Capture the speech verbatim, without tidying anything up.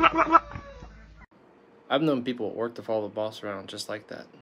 I've known people at work to follow the boss around just like that.